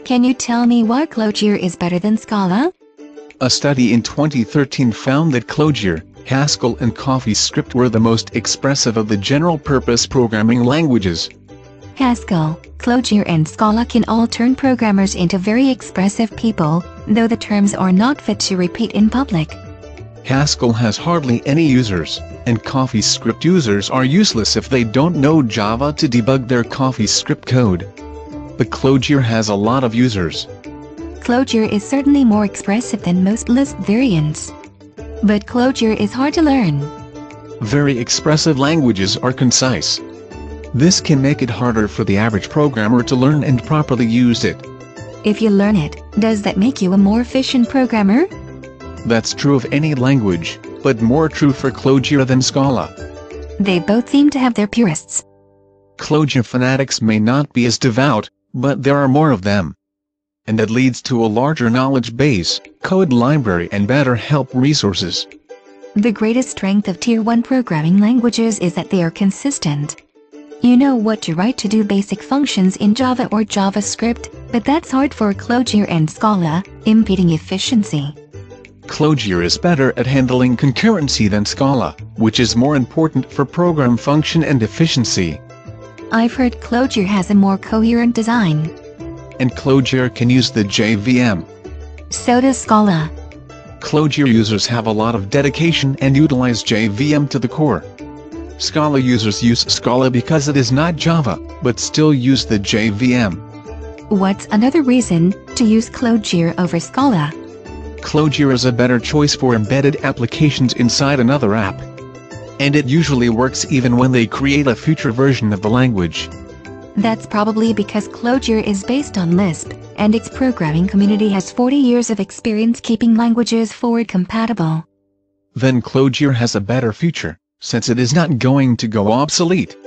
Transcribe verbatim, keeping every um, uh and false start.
Can you tell me why Clojure is better than Scala? A study in twenty thirteen found that Clojure, Haskell and CoffeeScript were the most expressive of the general-purpose programming languages. Haskell, Clojure and Scala can all turn programmers into very expressive people, though the terms are not fit to repeat in public. Haskell has hardly any users, and CoffeeScript users are useless if they don't know Java to debug their CoffeeScript code. But Clojure has a lot of users. Clojure is certainly more expressive than most Lisp variants. But Clojure is hard to learn. Very expressive languages are concise. This can make it harder for the average programmer to learn and properly use it. If you learn it, does that make you a more efficient programmer? That's true of any language, but more true for Clojure than Scala. They both seem to have their purists. Clojure fanatics may not be as devout, but there are more of them. And that leads to a larger knowledge base, code library and better help resources. The greatest strength of Tier one programming languages is that they are consistent. You know what to write to do basic functions in Java or JavaScript, but that's hard for Clojure and Scala, impeding efficiency. Clojure is better at handling concurrency than Scala, which is more important for program function and efficiency. I've heard Clojure has a more coherent design. And Clojure can use the J V M. So does Scala. Clojure users have a lot of dedication and utilize J V M to the core. Scala users use Scala because it is not Java, but still use the J V M. What's another reason to use Clojure over Scala? Clojure is a better choice for embedded applications inside another app. And it usually works even when they create a future version of the language. That's probably because Clojure is based on Lisp, and its programming community has forty years of experience keeping languages forward compatible. Then Clojure has a better future, since it is not going to go obsolete.